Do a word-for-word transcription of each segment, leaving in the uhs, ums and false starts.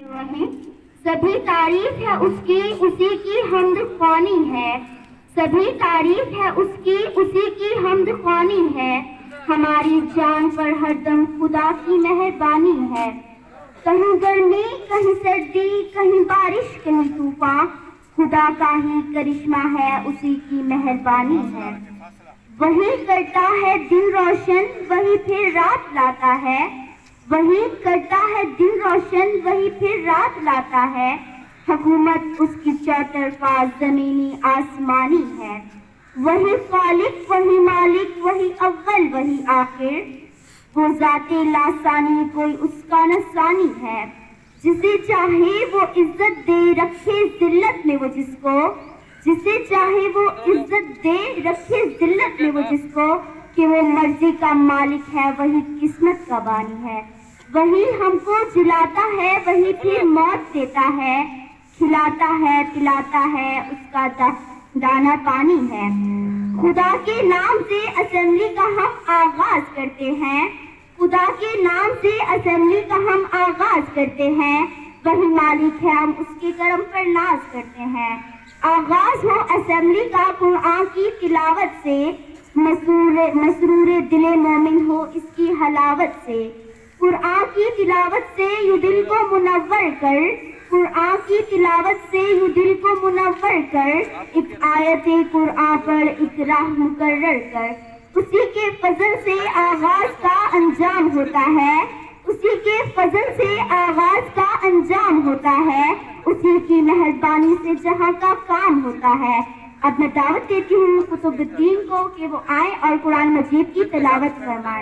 سبھی تعریف ہے اس کی اسی کی حمد خوانی ہے، سبھی تعریف ہے اس کی اسی کی حمد خوانی ہے، ہماری جان پر ہر دم خدا کی مہربانی ہے، کہیں گرمی کہیں سردی کہیں بارش کہیں طوفان، خدا کا ہی کرشمہ ہے اسی کی مہربانی ہے، وہی کرتا ہے دن روشن وہی پھر رات لاتا ہے، وہی کرتا ہے دن روشن وہی پھر رات لاتا ہے، حکومت اس کی چوطرفہ زمینی آسمانی ہے، وہی خالق وہی مالک وہی اول وہی آخر، وہ ذات لاسانی کوئی اس کا نہ ثانی ہے، جسے چاہے وہ عزت دے رکھے ذلت میں وہ جس کو، جسے چاہے وہ عزت دے رکھے ذلت میں وہ جس کو، کہ وہ مرضی کا مالک ہے وہی قسمت کا بانی ہے، وہی ہم کو جلاتا ہے وہی پھر موت دیتا ہے، کھلاتا ہے پلاتا ہے اس کا دانا پانی ہے، خدا کے نام سے اسمبلی کا ہم آغاز کرتے ہیں، خدا کے نام سے اسمبلی کا ہم آغاز کرتے ہیں، وہی مالک ہے ہم اس کے کرم پر ناز کرتے ہیں، آغاز ہو اسمبلی کا قرآن کی تلاوت سے، مسرور مسرور دل مومن ہو اس کی حلاوت سے، قرآن کی تلاوت سے یوں دل کو منور کر، قرآن کی تلاوت سے یوں دل کو منور کر، ایک آیت قرآن پر ایک راہ مقرر کر، اسی کے فضل سے آغاز کا انجام ہوتا ہے، اسی کے فضل سے آغاز کا انجام ہوتا ہے، اسی کی مہربانی سے جہاں کا کام ہوتا ہے۔ اب میں دعوت دیتی ہوں قطب الدین کو کہ وہ آئیں اور قرآن مجید کی تلاوت فرمائیں۔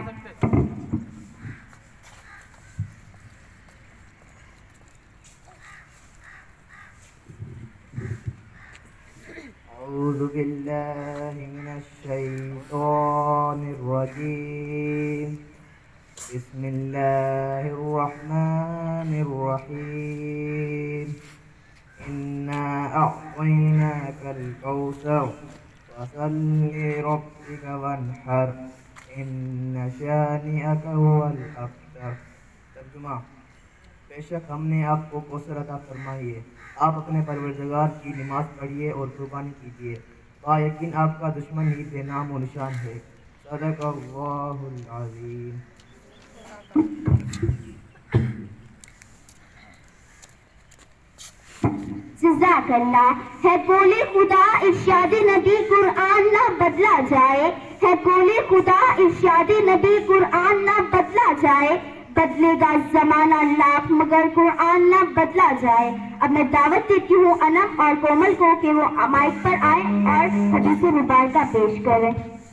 اعوذ باللہ من الشیطان الرجیم، بسم اللہ الرحمن الرحیم، انا اعطیناک الکوثر فصل لربک وانحر ان شانئک هو الابتر۔ ترجمہ: بے شک ہم نے آپ کو کوثر عطا فرمائی ہے، آپ اپنے پروردگار کی نماز پڑھیے اور قربانی کیجیے، با یقین آپ کا دشمن ہی بے نام و نشان ہے۔ صدق اللہ العظیم۔ جزاک اللہ۔ ہے قول خدا ارشاد نبی قرآن نہ بدلا جائے، ہے قول خدا ارشاد نبی قرآن نہ بدلا جائے، بدلے گا زمانہ لاکھ مگر قرآن نہ بدلا جائے۔ اب میں دعوت دیتی ہوں انم اور کومل کو کہ وہ مائک پر آئیں اور حدیث مبارکہ پیش کریں۔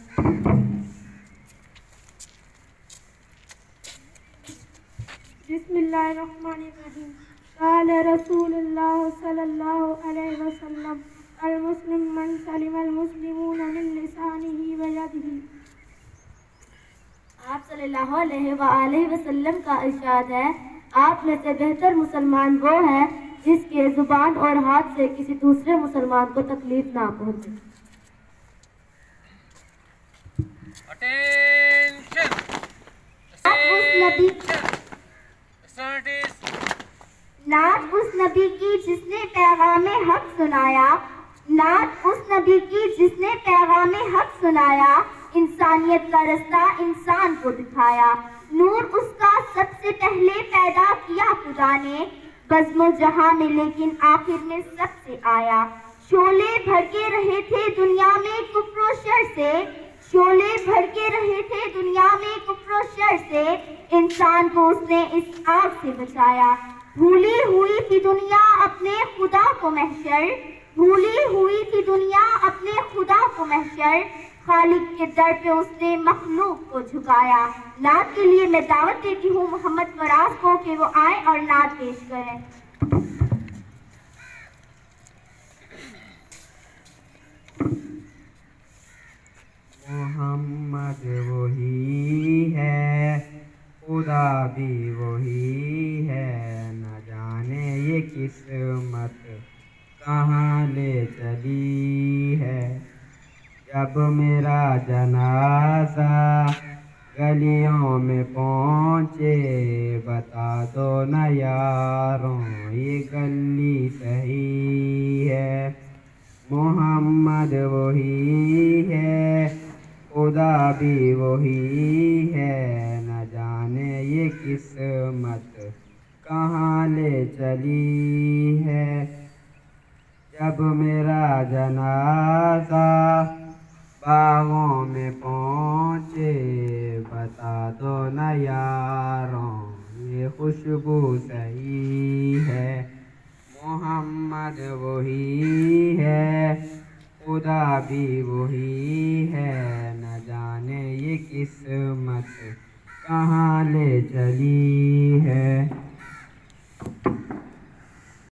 بسم اللہ الرحمن الرحیم۔ قال رسول اللہ صلی اللہ علیہ وسلم المسلم من سلم المسلمون من لسانہ و یدہ۔ آپ صلی اللہ علیہ وآلہ وسلم کا ارشاد ہے، آپ میں سے بہتر مسلمان وہ ہے جس کے زبان اور ہاتھ سے کسی دوسرے مسلمان کو تکلیف نہ پہنچے۔ نعت اس نبی کی جس نے پیغام حق سنایا، نعت اس نبی کی جس نے پیغام حق سنایا، انسانیت کا رستہ انسان کو دکھایا، نور اس کا سب سے پہلے پیدا کیا خدا نے، بزم و جہاں میں لیکن آخر میں سب سے آیا، شعلے بھڑکے رہے تھے دنیا میں کفر و شر سے، شعلے بھڑکے رہے تھے دنیا میں کفر و شر سے، انسان کو اس نے اس آگ سے بچایا، بھولی ہوئی تھی دنیا اپنے خدا کو محشر، بھولی ہوئی تھی دنیا اپنے خدا کو محشر، خالق کے در پہ اس نے مخلوق کو جھکایا۔ نعت کے لیے میں دعوت دیتی ہوں محمد فراز کو کہ وہ آئیں اور نعت پیش کریں۔ محمد وہی ہے، خدا بھی وہی ہے، نہ جانے یہ قسمت کہاں لے چلی ہے، جب میرا جنازہ گلیوں میں پہنچے بتا دو نہ یاروں کلی صحیح ہے، محمد وہی ہے، خدا بھی وہی ہے، نہ جانے یہ قسمت کہاں لے چلی ہے۔ جب میرا جنازہ باغوں میں پہنچے، بتا دو نا یاروں یہ خوشبو صحیح ہے، محمد وہی ہے، خدا بھی وہی ہے، نہ جانے یہ قسمت کہاں لے چلی ہے۔